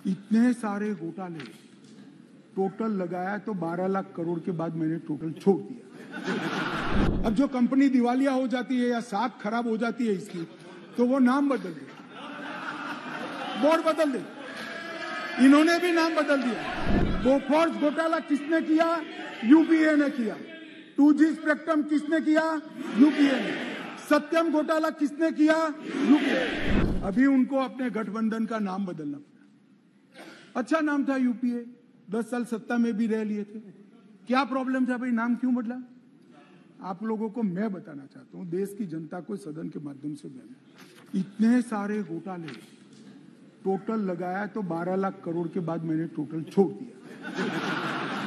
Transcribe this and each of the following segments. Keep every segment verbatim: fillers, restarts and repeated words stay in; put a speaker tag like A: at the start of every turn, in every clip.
A: इतने सारे घोटाले टोटल लगाया तो बारह लाख करोड़ के बाद मैंने टोटल छोड़ दिया। अब जो कंपनी दिवालिया हो जाती है या साख खराब हो जाती है इसकी, तो वो नाम बदल दे, बोर्ड बदल दे। इन्होंने भी नाम बदल दिया। बोफोर्स घोटाला किसने किया? यूपीए ने किया। टू जी स्पेक्ट्रम किसने किया? यूपीए ने। सत्यम घोटाला किसने किया? यूपीए। अभी उनको अपने गठबंधन का नाम बदलना पड़ा। अच्छा नाम था यूपीए, दस साल सत्ता में भी रह लिए थे। क्या प्रॉब्लम था भाई, नाम क्यों बदला? आप लोगों को मैं बताना चाहता हूं, देश की जनता को सदन के माध्यम से मैं, इतने सारे घोटाले टोटल लगाया तो बारह लाख करोड़ के बाद मैंने टोटल छोड़ दिया।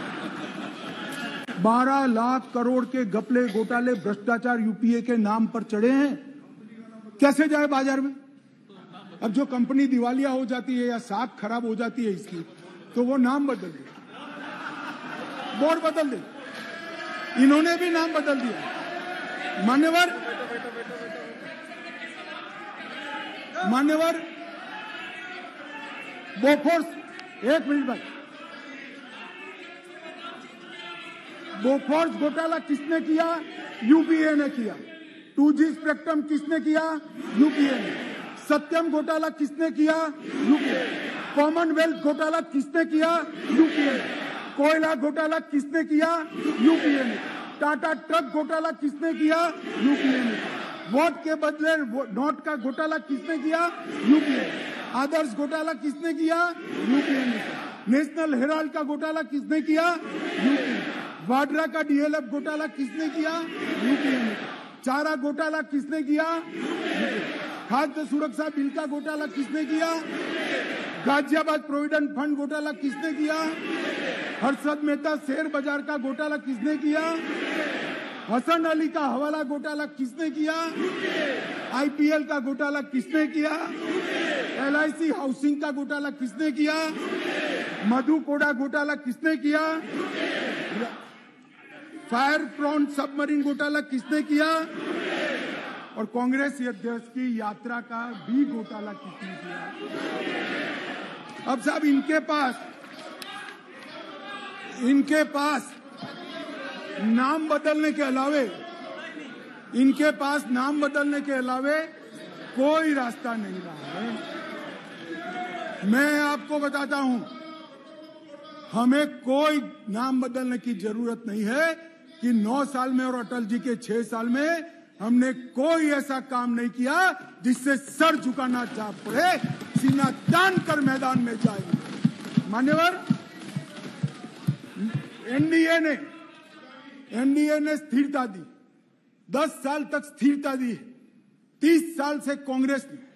A: बारह लाख करोड़ के घपले घोटाले भ्रष्टाचार यूपीए के नाम पर चढ़े हैं। कैसे जाए बाजार में? अब जो कंपनी दिवालिया हो जाती है या साख खराब हो जाती है इसकी, तो वो नाम बदल दे, बोर्ड बदल दे। इन्होंने भी नाम बदल दिया। मान्यवर मान्यवर बोफोर्स, एक मिनट भाई, बोफोर्स घोटाला किसने किया? यूपीए ने किया। टू जी स्पेक्ट्रम किसने किया? यूपीए ने। सत्यम घोटाला किसने किया? यूपीए। कॉमनवेल्थ घोटाला किसने किया? यूपीए ने। कोयला घोटाला किसने किया? यूपीए ने। टाटा ट्रक घोटाला किसने किया? यूपीए ने। वोट के बदले नोट का घोटाला किसने किया? यूपीए। आदर्श घोटाला किसने किया? यूपीए ने। नेशनल हेराल्ड का घोटाला किसने किया? यूपीए। वाड्रा का डीएलएफ घोटाला किसने किया? यूपीए ने। चारा घोटाला किसने किया? खाद्य सुरक्षा बिल का घोटाला किसने किया? गाजियाबाद प्रोविडेंट फंड घोटाला किसने किया? हर्षद मेहता शेयर बाजार का घोटाला किसने किया? हसन अली का हवाला घोटाला किसने किया? आईपीएल का घोटाला किसने किया? एलआईसी हाउसिंग का घोटाला किसने किया? मधु कोड़ा घोटाला किसने किया? फायर फ्रंट सबमरीन घोटाला किसने किया? और कांग्रेस अध्यक्ष की यात्रा का भी घोटाला किसने किया? अब साहब इनके पास इनके पास नाम बदलने के अलावे इनके पास नाम बदलने के अलावे कोई रास्ता नहीं रहा है। मैं आपको बताता हूं, हमें कोई नाम बदलने की जरूरत नहीं है कि नौ साल में और अटल जी के छह साल में हमने कोई ऐसा काम नहीं किया जिससे सर झुकाना चाह पड़े, सीना तान कर मैदान में जाएंगे। मान्यवर, एनडीए ने एनडीए ने स्थिरता दी, दस साल तक स्थिरता दी। तीस साल से कांग्रेस ने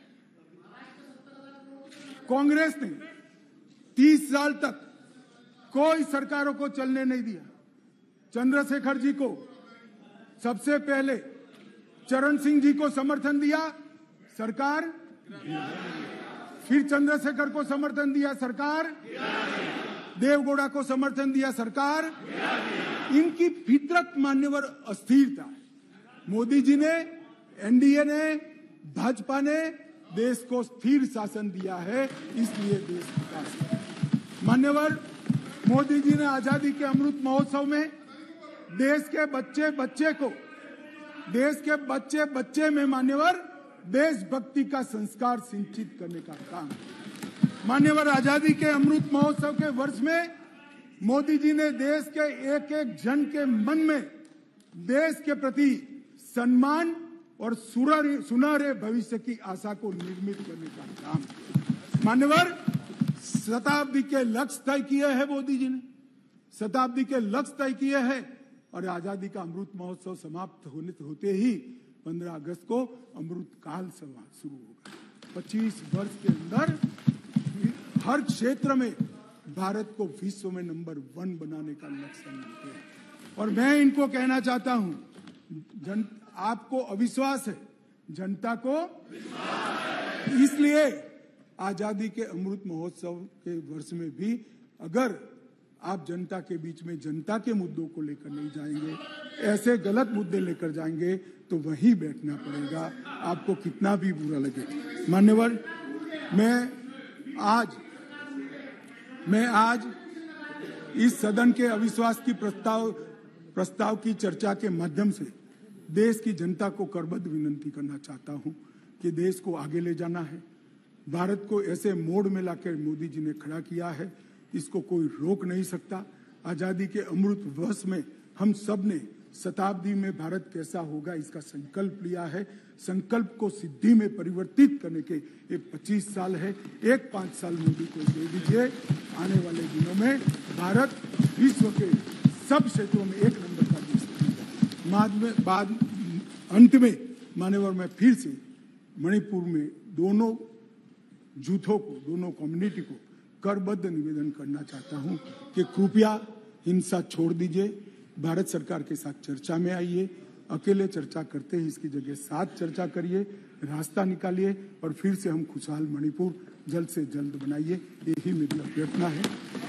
A: कांग्रेस ने तीस साल तक कोई सरकारों को चलने नहीं दिया। चंद्रशेखर जी को सबसे पहले, चरण सिंह जी को समर्थन दिया सरकार, फिर चंद्रशेखर को समर्थन दिया सरकार, देवगौड़ा को समर्थन दिया सरकार। इनकी फितरत मान्यवर अस्थिरता है। मोदी जी ने, एनडीए ने, भाजपा ने देश को स्थिर शासन दिया है, इसलिए देश विकास है। मान्यवर, मोदी जी ने आजादी के अमृत महोत्सव में देश के बच्चे बच्चे को देश के बच्चे बच्चे में मान्यवर देशभक्ति का संस्कार सिंचित करने का काम। मान्यवर, आजादी के अमृत महोत्सव के वर्ष में मोदी जी ने देश के एक एक जन के मन में देश के प्रति सम्मान और सुनहरे भविष्य की आशा को निर्मित करने का काम। मान्यवर, शताब्दी के लक्ष्य तय किए हैं मोदी जी ने, शताब्दी के लक्ष्य तय किए हैं। और आजादी का अमृत महोत्सव समाप्त होने होते ही पंद्रह अगस्त को अमृत काल सभा शुरू होगा। पच्चीस वर्ष के अंदर हर क्षेत्र में भारत को विश्व में नंबर वन बनाने का लक्ष्य मिलते हैं। और मैं इनको कहना चाहता हूं, जन आपको अविश्वास है, जनता को विश्वास। इसलिए आजादी के अमृत महोत्सव के वर्ष में भी अगर आप जनता के बीच में जनता के मुद्दों को लेकर नहीं जाएंगे, ऐसे गलत मुद्दे लेकर जाएंगे, तो वहीं बैठना पड़ेगा, आपको कितना भी बुरा लगे। मान्यवर, मैं आज मैं आज इस सदन के अविश्वास की प्रस्ताव प्रस्ताव की चर्चा के माध्यम से देश की जनता को करबद्ध विनती करना चाहता हूं कि देश को आगे ले जाना है। भारत को ऐसे मोड़ में लाकर मोदी जी ने खड़ा किया है, इसको कोई रोक नहीं सकता। आजादी के अमृत वर्ष में हम सब ने शताब्दी में भारत कैसा होगा इसका संकल्प लिया है। संकल्प को सिद्धि में परिवर्तित करने के ये पच्चीस साल है। एक पांच साल मोदी को दे दीजिए, आने वाले दिनों में भारत विश्व के सब क्षेत्रों में एक नंबर का देश बनेगा। बाद में बाद अंत में मान्यवर मैं फिर से मणिपुर में दोनों जूथों को, दोनों कम्युनिटी को करबद्ध निवेदन करना चाहता हूं कि कृपया हिंसा छोड़ दीजिए, भारत सरकार के साथ चर्चा में आइए। अकेले चर्चा करते ही इसकी जगह साथ चर्चा करिए, रास्ता निकालिए और फिर से हम खुशहाल मणिपुर जल्द से जल्द बनाइए। यही मेरी अभ्यर्थना है।